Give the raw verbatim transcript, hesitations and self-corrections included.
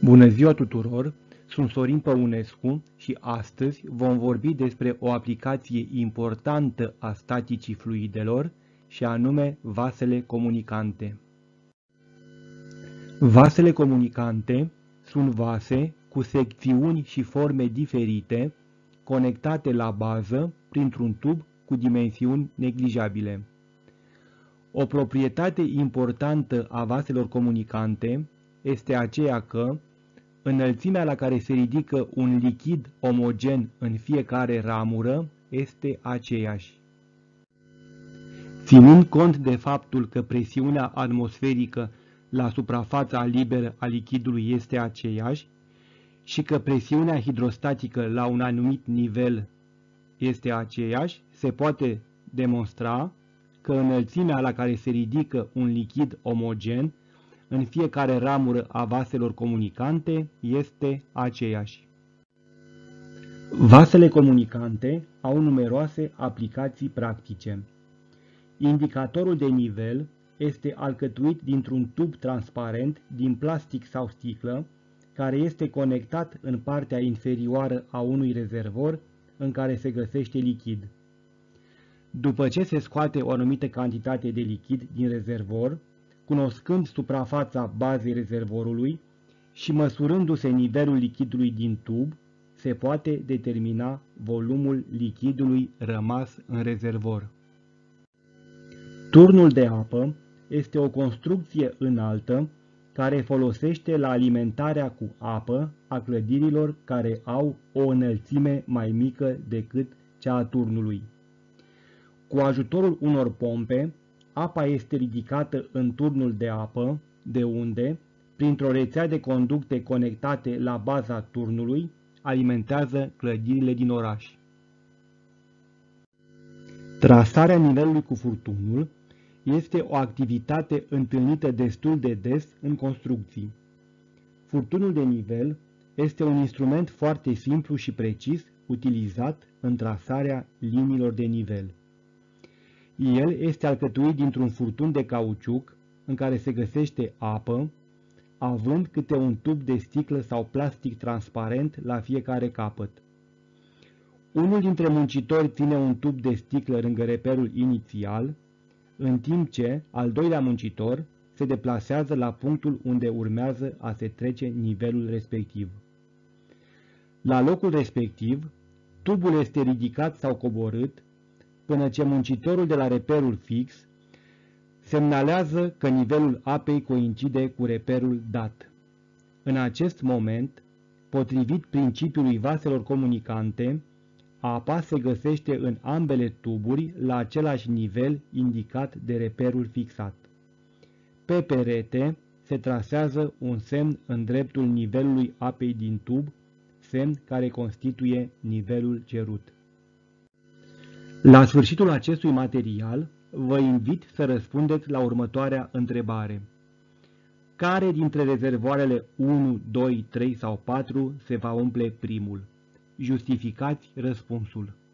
Bună ziua tuturor! Sunt Sorin Păunescu și astăzi vom vorbi despre o aplicație importantă a staticii fluidelor și anume vasele comunicante. Vasele comunicante sunt vase cu secțiuni și forme diferite, conectate la bază printr-un tub cu dimensiuni neglijabile. O proprietate importantă a vaselor comunicante este aceea că înălțimea la care se ridică un lichid omogen în fiecare ramură este aceeași. Ținând cont de faptul că presiunea atmosferică la suprafața liberă a lichidului este aceeași și că presiunea hidrostatică la un anumit nivel este aceeași, se poate demonstra că înălțimea la care se ridică un lichid omogen în fiecare ramură a vaselor comunicante este aceeași. Vasele comunicante au numeroase aplicații practice. Indicatorul de nivel este alcătuit dintr-un tub transparent din plastic sau sticlă, care este conectat în partea inferioară a unui rezervor în care se găsește lichid. După ce se scoate o anumită cantitate de lichid din rezervor, cunoscând suprafața bazei rezervorului și măsurându-se nivelul lichidului din tub, se poate determina volumul lichidului rămas în rezervor. Turnul de apă este o construcție înaltă care folosește la alimentarea cu apă a clădirilor care au o înălțime mai mică decât cea a turnului. Cu ajutorul unor pompe, apa este ridicată în turnul de apă, de unde, printr-o rețea de conducte conectate la baza turnului, alimentează clădirile din oraș. Trasarea nivelului cu furtunul este o activitate întâlnită destul de des în construcții. Furtunul de nivel este un instrument foarte simplu și precis utilizat în trasarea liniilor de nivel. El este alcătuit dintr-un furtun de cauciuc în care se găsește apă, având câte un tub de sticlă sau plastic transparent la fiecare capăt. Unul dintre muncitori ține un tub de sticlă lângă reperul inițial, în timp ce al doilea muncitor se deplasează la punctul unde urmează a se trece nivelul respectiv. La locul respectiv, tubul este ridicat sau coborât până ce muncitorul de la reperul fix semnalează că nivelul apei coincide cu reperul dat. În acest moment, potrivit principiului vaselor comunicante, apa se găsește în ambele tuburi la același nivel indicat de reperul fixat. Pe perete se trasează un semn în dreptul nivelului apei din tub, semn care constituie nivelul cerut. La sfârșitul acestui material, vă invit să răspundeți la următoarea întrebare. Care dintre rezervoarele unu, doi, trei sau patru se va umple primul? Justificați răspunsul.